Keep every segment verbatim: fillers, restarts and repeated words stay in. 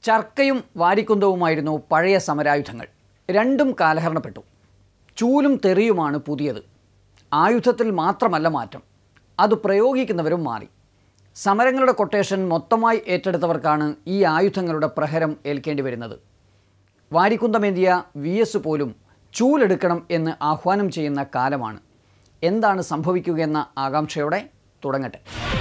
ചർക്കയും വാരിക്കുന്തവുമായിരുന്നു പഴയ സമരായുധങ്ങൾ. രണ്ടും കാലഹരണപ്പെട്ടു. ചൂലും തെറിയുമാണ് പുതിയത്. ആയുധത്തിൽ മാത്രമല്ല മാറ്റം, അത് പ്രയോഗിക്കുന്നവരും മാറി. സമരങ്ങളുടെ കൊട്ടേഷൻ മൊത്തമായി ഏറ്റെടുത്തവർക്കാണ് ഈ ആയുധങ്ങളുടെ പ്രഹരം ഏൽക്കേണ്ടി വരുന്നത്. വാരിക്കുന്തമേന്തിയ വി എസ് പോലും ചൂലെടുക്കണം എന്ന് ആഹ്വാനം ചെയ്യുന്ന കാലമാണ്. എന്താണ് സംഭവിക്കുകയെന്ന ആകാംക്ഷയോടെ തുടങ്ങട്ടെ.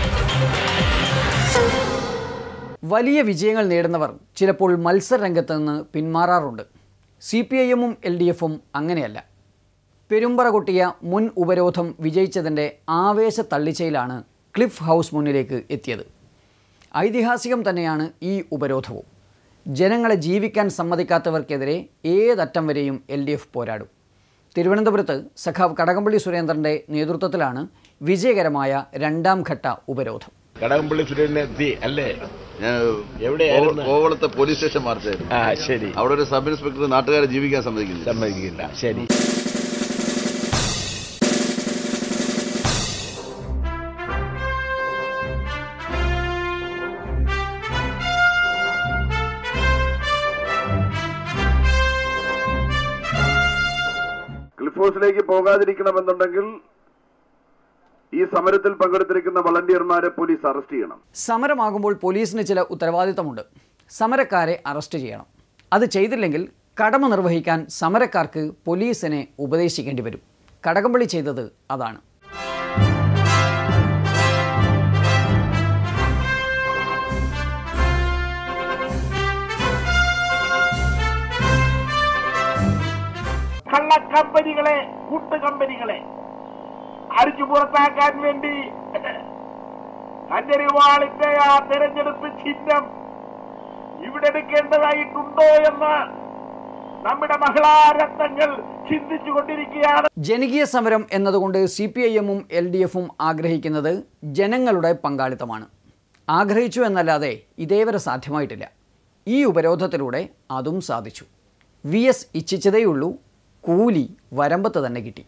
വലിയ വിജയങ്ങൾ നേടുന്നവർ ചിലപ്പോൾ മത്സരരംഗത്ത് നിന്ന് പിന്മാറാറുണ്ട്. സി പി ഐ എമ്മും എൽ ഡി എഫും അങ്ങനെയല്ല. പെരുമ്പറ കൊട്ടിയ മുൻ ഉപരോധം വിജയിച്ചതിൻ്റെ ആവേശ തള്ളിച്ചയിലാണ് ക്ലിഫ് ഹൗസ് മുന്നിലേക്ക് എത്തിയത്. ഐതിഹാസികം തന്നെയാണ് ഈ ഉപരോധവും. ജനങ്ങളെ ജീവിക്കാൻ സമ്മതിക്കാത്തവർക്കെതിരെ ഏതറ്റം വരെയും എൽ ഡി എഫ് പോരാടും. തിരുവനന്തപുരത്ത് സഖാവ് കടകംപള്ളി സുരേന്ദ്രൻ്റെ നേതൃത്വത്തിലാണ് വിജയകരമായ രണ്ടാം ഘട്ട ഉപരോധം. കടകംപള്ളി സുരേന്ദ്രൻ എത്തി അല്ലേ? കോവളത്തെ പോലീസ് സ്റ്റേഷൻ മാർച്ചായിരുന്നു. ആ ശരി. അവിടെ ഒരു സബ് ഇൻസ്പെക്ടർ നാട്ടുകാരെ ജീവിക്കാൻ സമ്മതിക്കില്ല സമ്മതിക്കില്ല ശരി. ക്ലിഫ് ഹൗസിലേക്ക് പോകാതിരിക്കണമെന്നുണ്ടെങ്കിൽ ഈ സമരത്തിൽ പങ്കെടുത്തിരിക്കുന്ന വളണ്ടിയർമാരെ പോലീസ് അറസ്റ്റ് ചെയ്യണം. സമരമാകുമ്പോൾ പോലീസിന് ചില ഉത്തരവാദിത്തമുണ്ട്. സമരക്കാരെ അറസ്റ്റ് ചെയ്യണം. അത് ചെയ്തില്ലെങ്കിൽ കടമ നിർവഹിക്കാൻ സമരക്കാർക്ക് പോലീസിനെ ഉപദേശിക്കേണ്ടി വരും. കടകംപള്ളി ചെയ്തത് അതാണ്. കള്ളക്കമ്പനികളെ, കൂട്ടുകമ്പനികളെ അടിച്ചു പുറത്താക്കാൻ വേണ്ടി കഞ്ചരിവാളിന്റെ ആ തെരഞ്ഞെടുപ്പ് ചിഹ്നം ഇവിടെ എടുക്കേണ്ടതായിട്ടുണ്ടോ എന്ന് നമ്മുടെ മഹിളാരത്നങ്ങൾ ചിന്തിച്ചുകൊണ്ടിരിക്കുകയാണ്. ജനകീയ സമരം എന്നതുകൊണ്ട് സി പി ഐ എമ്മും എൽ ഡി എഫും ആഗ്രഹിക്കുന്നത് ജനങ്ങളുടെ പങ്കാളിത്തമാണ്. ആഗ്രഹിച്ചു എന്നല്ലാതെ ഇതേവരെ സാധ്യമായിട്ടില്ല. ഈ ഉപരോധത്തിലൂടെ അതും സാധിച്ചു. വി എസ് ഇച്ഛിച്ചതേയുള്ളൂ, കൂലി വരമ്പത്ത് തന്നെ കിട്ടി.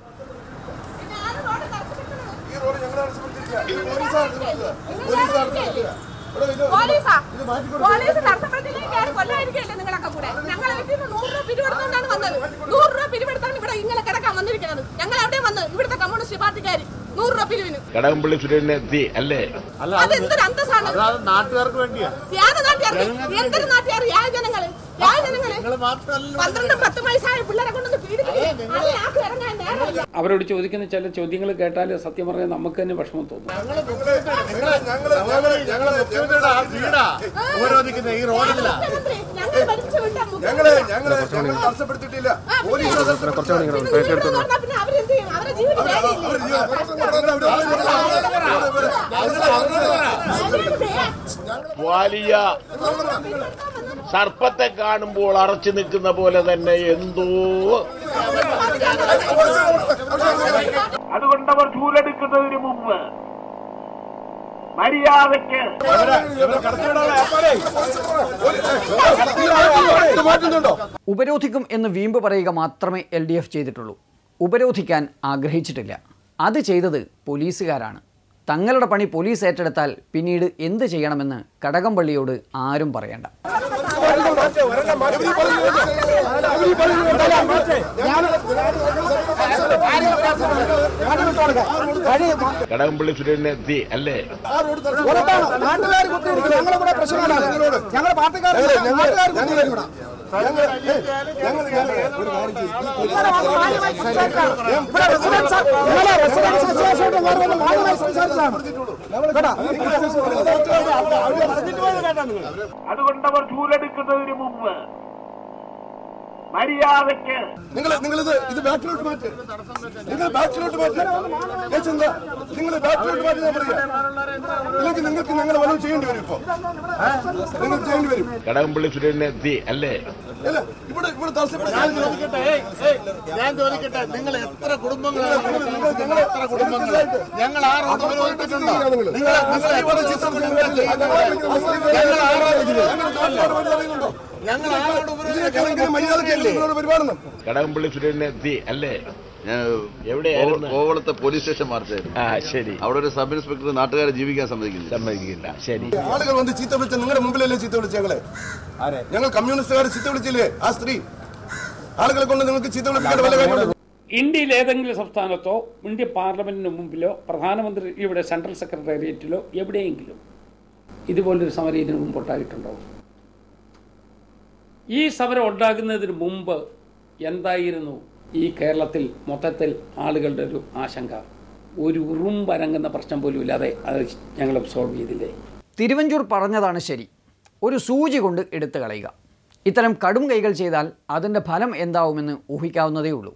കടകംപള്ളി സുരേന്ദ്രൻ എത്തി അല്ലേ? നാട്ടുകാർക്ക് വേണ്ടിയാ. അവരോട് ചോദിക്കുന്ന ചില ചോദ്യങ്ങൾ കേട്ടാൽ സത്യം പറഞ്ഞാൽ നമുക്ക് തന്നെ വിഷമം തോന്നും. വലിയ സർപ്പത്തെ കാണുമ്പോൾ അറച്ചു നിൽക്കുന്ന പോലെ തന്നെ എന്തോ. അതുകൊണ്ട് അവർ ചൂലെടുക്കുന്നതിന് മുമ്പ് മര്യാദയ്ക്ക് ഉപരോധിക്കും എന്ന് വീമ്പ് പറയുക മാത്രമേ എൽ ഡി എഫ് ചെയ്തിട്ടുള്ളൂ. ഉപരോധിക്കാൻ ആഗ്രഹിച്ചിട്ടില്ല. അത് ചെയ്തത് പോലീസുകാരാണ്. തങ്ങളുടെ പണി പോലീസ് ഏറ്റെടുത്താൽ പിന്നീട് എന്ത് ചെയ്യണമെന്ന് കടകംപള്ളിയോട് ആരും പറയണ്ട. കടകംപള്ളി സുരേന്ദ്രൻ എത്തി അല്ലേ? അതുകൊണ്ട് അവർ ചൂലെടുക്കുന്നതിന് മുമ്പ് മര്യാദയ്ക്ക് നിങ്ങൾ നിങ്ങളിത് ഇത് ബാക്കിലോട്ട് മാറ്റി നിങ്ങൾ ബാക്കിലോട്ട് മാറ്റി നിങ്ങൾ ബാക്കിലോട്ട് മാറ്റി ഇല്ലെങ്കിൽ നിങ്ങൾക്ക് ഞങ്ങൾ വല്ലതും ചെയ്യേണ്ടി വരും. ഇപ്പൊ നിങ്ങൾ ചെയ്യേണ്ടി വരും. കടകംപള്ളി സുരേന്ദ്രൻ എത്തി അല്ലേ? അല്ല ഇവിടെ ഇവിടെ ഞാൻ ചോദിക്കട്ടെ ഞാൻ ചോദിക്കട്ടെ നിങ്ങൾ എത്ര കുടുംബങ്ങളാണ്? എത്ര കുടുംബങ്ങൾ ഞങ്ങൾ ആ റോഡ് ഉപരോധിച്ചിട്ടുണ്ടോ? നിങ്ങൾ ഞങ്ങൾ ആരോട് പരിപാടണം. കടകംപള്ളി സുരേഷിനെ എത്തി അല്ലേ? ഞാൻ എവിടെയായിരുന്നു? കോവളത്തെ പോലീസ് സ്റ്റേഷൻ മാർച്ചായിരുന്നു. ആ ശരി. അവിടെ ഒരു സബ് ഇൻസ്പെക്ടർ നാട്ടുകാരെ ജീവിക്കാൻ സമ്മതിക്കുന്നില്ല. സമ്മതിക്കില്ല. ശരി. ആളുകൾ വന്ന് ചീത്ത വിളിച്ച നിങ്ങളുടെ മുമ്പിലല്ലേ ചീത്ത വിളിച്ച ഞങ്ങളെ? ഞങ്ങൾ കമ്മ്യൂണിസ്റ്റുകാർ ചീത്ത വിളിച്ചില്ലേ? ആ സ്ത്രീ ആളുകളെ കൊണ്ട് നിങ്ങൾക്ക് ചീത്ത വിളിപ്പിക്കേണ്ട വല്ല കാര്യമുണ്ടോ? ഇന്ത്യയിൽ ഏതെങ്കിലും സംസ്ഥാനത്തോ ഇന്ത്യ പാർലമെന്റിന് മുമ്പിലോ പ്രധാനമന്ത്രി ഇവിടെ സെൻട്രൽ സെക്രട്ടേറിയറ്റിലോ എവിടെയെങ്കിലും ഇതുപോലൊരു സമരം ഇതിനു മുമ്പ് ഉണ്ടായിട്ടുണ്ടോ? ഈ സമരം ഉണ്ടാകുന്നതിന് മുമ്പ് എന്തായിരുന്നു ഈ കേരളത്തിൽ മൊത്തത്തിൽ ആളുകളുടെ ഒരു ആശങ്ക? ഒരു ഉറുമ്പരങ്ങുന്ന പ്രശ്നം പോലും ഇല്ലാതെ അത് ഞങ്ങൾ സോൾവ് ചെയ്തില്ലേ? തിരുവഞ്ചൂർ പറഞ്ഞതാണ് ശരി. ഒരു സൂചി കൊണ്ട് എടുത്തു കളയുക. ഇത്തരം കടും കൈകൾ ചെയ്താൽ അതിൻ്റെ ഫലം എന്താവുമെന്ന് ഊഹിക്കാവുന്നതേ ഉള്ളൂ.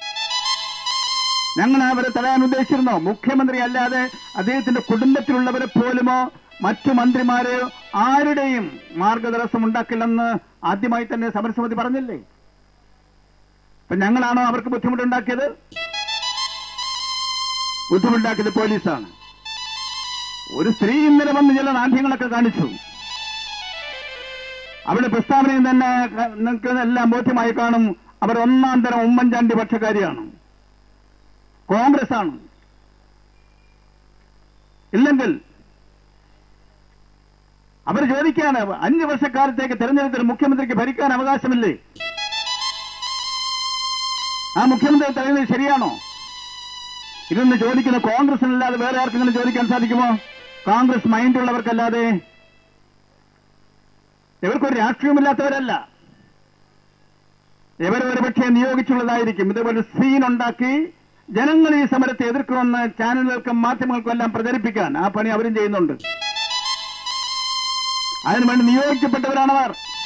ഞങ്ങൾ അവരെ തടയാൻ ഉദ്ദേശിച്ചിരുന്നോ? മുഖ്യമന്ത്രി അല്ലാതെ അദ്ദേഹത്തിന്റെ കുടുംബത്തിലുള്ളവരെ പോലുമോ മറ്റു മന്ത്രിമാരെയോ ആരുടെയും മാർഗതടസ്സം ഉണ്ടാക്കില്ലെന്ന് ആദ്യമായി തന്നെ സമരസമിതി പറഞ്ഞില്ലേ? അപ്പൊ ഞങ്ങളാണോ അവർക്ക് ബുദ്ധിമുട്ടുണ്ടാക്കിയത്? ബുദ്ധിമുട്ടുണ്ടാക്കിയത് പോലീസാണ്. ഒരു സ്ത്രീ ഇന്നലെ വന്ന് ചില നാട്യങ്ങളൊക്കെ കാണിച്ചു. അവരുടെ പ്രസ്താവനയും തന്നെ നിങ്ങൾക്ക് എല്ലാം ബോധ്യമായി കാണും. അവർ ഒന്നാം തരം ഉമ്മൻചാണ്ടി പക്ഷക്കാരിയാണ്, കോൺഗ്രസ് ആണ്. ഇല്ലെങ്കിൽ അവർ ചോദിക്കുകയാണ്, അഞ്ചു വർഷക്കാലത്തേക്ക് തെരഞ്ഞെടുപ്പിൽ മുഖ്യമന്ത്രിക്ക് ഭരിക്കാൻ അവകാശമില്ലേ? ആ മുഖ്യമന്ത്രി തരുന്നത് ശരിയാണോ? ഇതൊന്ന് ചോദിക്കുന്ന കോൺഗ്രസിനല്ലാതെ വേറെ ആർക്കെങ്കിലും ചോദിക്കാൻ സാധിക്കുമോ? കോൺഗ്രസ് മൈൻഡുള്ളവർക്കല്ലാതെ. ഇവർക്കൊരു രാഷ്ട്രീയമില്ലാത്തവരല്ല. ഇവർ ഒരുപക്ഷെ നിയോഗിച്ചുള്ളതായിരിക്കും. ഇതുപോലെ സീൻ ഉണ്ടാക്കി ജനങ്ങൾ ഈ സമരത്തെ എതിർക്കുമെന്ന് ചാനലുകൾക്കും മാധ്യമങ്ങൾക്കും എല്ലാം പ്രചരിപ്പിക്കാൻ ആ പണി അവരും ചെയ്യുന്നുണ്ട്. അതിനുവേണ്ടി നിയോഗിക്കപ്പെട്ടവരാണവർ.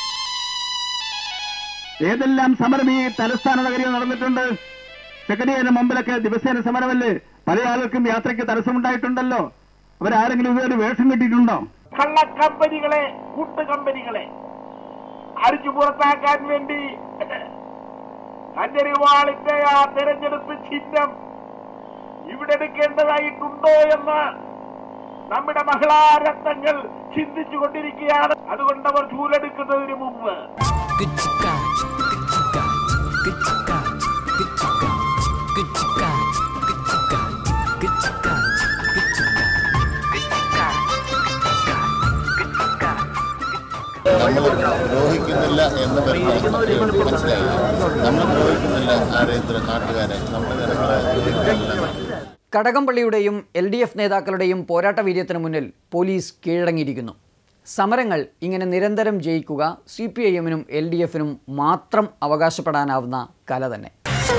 ഏതെല്ലാം സമരം ഈ തലസ്ഥാന നഗരിയിൽ നടന്നിട്ടുണ്ട്. സെക്രട്ടേറിയറ്റിന് മുമ്പിലൊക്കെ ദിവസേന സമരമല്ലേ? പല ആളുകൾക്കും യാത്രയ്ക്ക് തടസ്സമുണ്ടായിട്ടുണ്ടല്ലോ. അവരാരെങ്കിലും ഇതുവരെ വേഷം കിട്ടിയിട്ടുണ്ടോ? കള്ളക്കമ്പനികളെ, കൂട്ടുകമ്പനികളെ അടിച്ചു പുറത്താക്കാൻ വേണ്ടി കഞ്ചരിവാളിന്റെ ആ തെരഞ്ഞെടുപ്പ് ചിഹ്നം ഇവിടെ എടുക്കേണ്ടതായിട്ടുണ്ടോ എന്ന് നമ്മുടെ മഹിളാരത്നങ്ങൾ ചിന്തിച്ചുകൊണ്ടിരിക്കുകയാണ്. അതുകൊണ്ട് അവർ ചൂലെടുക്കുന്നതിന് മുമ്പ് നമ്മൾ ദ്രോഹിക്കുന്നില്ല എന്ന് മനസ്സിലായി. നമ്മൾ ദ്രോഹിക്കുന്നില്ല ആരെയും, നാട്ടുകാരെ, നമ്മുടെ ജനങ്ങളെ. കടകംപള്ളിയുടെയും എൽ ഡി എഫ് നേതാക്കളുടെയും പോരാട്ട വീര്യത്തിന് മുന്നിൽ പോലീസ് കീഴടങ്ങിയിരിക്കുന്നു. സമരങ്ങൾ ഇങ്ങനെ നിരന്തരം ജയിക്കുക സി പി ഐ എമ്മിനും എൽ ഡി എഫിനും മാത്രം അവകാശപ്പെടാനാവുന്ന കല തന്നെ.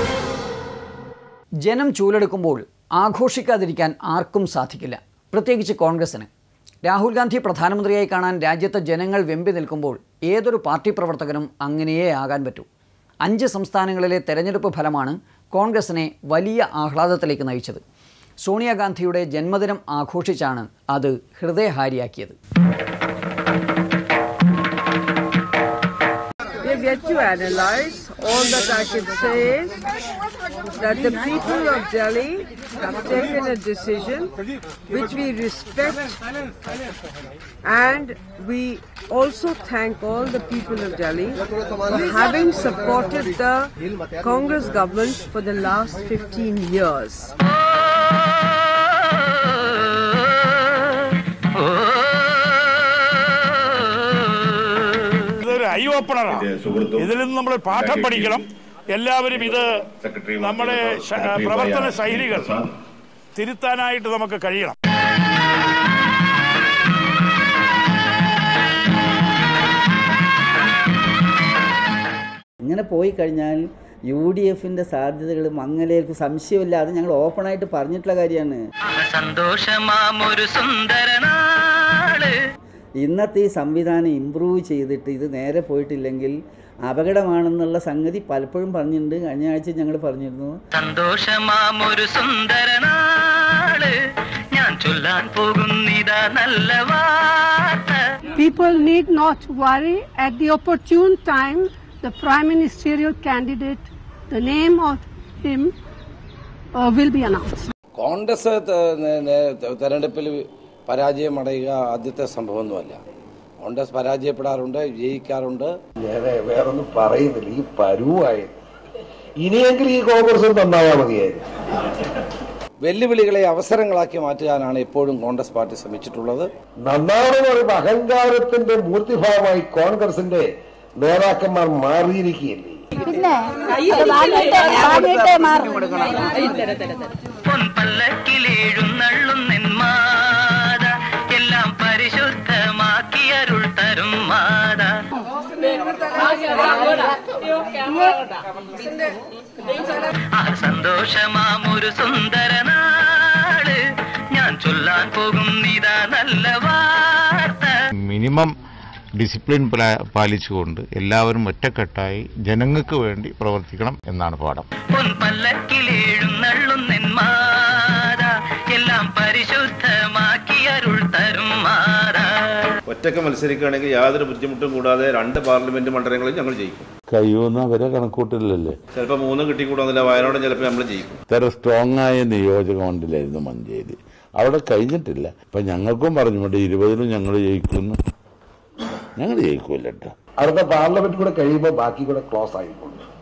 ജനം ചൂലെടുക്കുമ്പോൾ ആഘോഷിക്കാതിരിക്കാൻ ആർക്കും സാധിക്കില്ല, പ്രത്യേകിച്ച് കോൺഗ്രസിന്. രാഹുൽ ഗാന്ധി പ്രധാനമന്ത്രിയായി കാണാൻ രാജ്യത്തെ ജനങ്ങൾ വെമ്പി നിൽക്കുമ്പോൾ ഏതൊരു പാർട്ടി പ്രവർത്തകനും അങ്ങനെയേ ആകാൻ പറ്റൂ. അഞ്ച് സംസ്ഥാനങ്ങളിലെ തെരഞ്ഞെടുപ്പ് ഫലമാണ് കോൺഗ്രസിനെ വലിയ ആഹ്ലാദത്തിലേക്ക് നയിച്ചത്. സോണിയാഗാന്ധിയുടെ ജന്മദിനം ആഘോഷിച്ചാണ് അത് ഹൃദയഹാരിയാക്കിയത്. We have yet to analyze. All that I can say is that the people of Delhi have taken a decision which we respect, and we also thank all the people of Delhi for having supported the Congress government for the last fifteen years. Eye ഓപ്പണറാണ്. ഇതിൽ നിന്ന് നമ്മൾ പാഠം പഠിക്കണം. എല്ലാവരും ഇത് നമ്മുടെ പ്രവർത്തന ശൈലികൾ തിരുത്താനായിട്ട് നമുക്ക് കഴിയണം. ഇങ്ങനെ പോയി കഴിഞ്ഞാൽ യു ഡി എഫിന്റെ സാധ്യതകൾ മങ്ങലേൽക്കും, സംശയമില്ലാതെ ഞങ്ങൾ ഓപ്പണായിട്ട് പറഞ്ഞിട്ടുള്ള കാര്യമാണ്. ഇന്നത്തെ ഈ സംവിധാനം ഇമ്പ്രൂവ് ചെയ്തിട്ട് ഇത് നേരെ പോയിട്ടില്ലെങ്കിൽ അപകടമാണെന്നുള്ള സംഗതി പലപ്പോഴും പറഞ്ഞിട്ടുണ്ട്. കഴിഞ്ഞ ആഴ്ച ഞങ്ങൾ പറഞ്ഞിരുന്നു. സന്തോഷമാമൊരു സുന്ദരനാള് ഞാൻ ചൊല്ലാൻ പോകുന്നിതാ നല്ല വാർത്ത. People need not worry. At the opportune time, the prime ministerial candidate, the name of him uh, will be announced. Congress തെരഞ്ഞെടുപ്പിൽ പരാജയമടയുക ആദ്യത്തെ സംഭവമൊന്നുമല്ല. കോൺഗ്രസ് പരാജയപ്പെടാറുണ്ട്, വിജയിക്കാറുണ്ട്. ഞാൻ വേറൊന്നും പറയുന്നില്ല. ഈ പരുവായി ഇനിയെങ്കിലും ഈ കോൺഗ്രസ് നന്നാവാ മതിയായിരുന്നു. വെല്ലുവിളികളെ അവസരങ്ങളാക്കി മാറ്റാനാണ് എപ്പോഴും കോൺഗ്രസ് പാർട്ടി ശ്രമിച്ചിട്ടുള്ളത്. നന്നാണെന്ന് പറയുമ്പോൾ അഹങ്കാരത്തിന്റെ മൂർത്തിഭാവമായി കോൺഗ്രസിന്റെ നേതാക്കന്മാർ മാറിയിരിക്കുകയല്ലേ. എല്ലാം പരിശുദ്ധമാക്കി അരുൾ തരും മാത. ആ സന്തോഷമാമൊരു സുന്ദര നാള് ഞാൻ ചൊല്ലാൻ പോകും ഇതാ നല്ല വാർത്ത. മിനിമം ഡിസിപ്ലിൻ പാലിച്ചുകൊണ്ട് എല്ലാവരും ഒറ്റക്കെട്ടായി ജനങ്ങൾക്ക് വേണ്ടി പ്രവർത്തിക്കണം എന്നാണ് പാഠം. എല്ലാം പരിശുദ്ധമാക്കി അരുൾ തരും മാതാ. ഒറ്റയ്ക്ക് മത്സരിക്കുകയാണെങ്കിൽ യാതൊരു ബുദ്ധിമുട്ടും കൂടാതെ രണ്ട് പാർലമെന്റ് മണ്ഡലങ്ങളും ഞങ്ങൾ ജയിക്കും. കഴിയുന്ന അവരെ കണക്കൂട്ടില്ലല്ലേ. ചിലപ്പോൾ മൂന്നും കിട്ടിക്കൂടാന്നില്ല. വയനാട് ചിലപ്പോൾ നമ്മൾ ജയിക്കും. ഇത്ര സ്ട്രോങ് ആയ നിയോജക മണ്ഡലമായിരുന്നു മഞ്ചേരി. അവിടെ കഴിഞ്ഞിട്ടില്ല. ഇപ്പൊ ഞങ്ങൾക്കും പറഞ്ഞുകൊണ്ട് ഇരുപതിലും ഞങ്ങൾ ജയിക്കുന്നു. ഞങ്ങൾ ജയിക്കൂല്ലോ. അടുത്ത പാർലമെന്റ് കൂടെ കഴിയുമ്പോൾ ബാക്കി കൂടെ ക്ലോസ് ആയിട്ടുണ്ട്.